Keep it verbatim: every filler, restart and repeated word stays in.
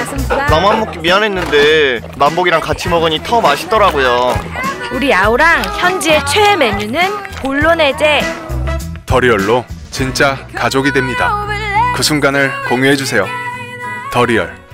나만 먹기 미안했는데 만복이랑 같이 먹으니 더 맛있더라고요. 우리 아우랑 현지의 최애 메뉴는 볼로네제. 더리얼로 진짜 가족이 됩니다. 그 순간을 공유해주세요. 더리얼.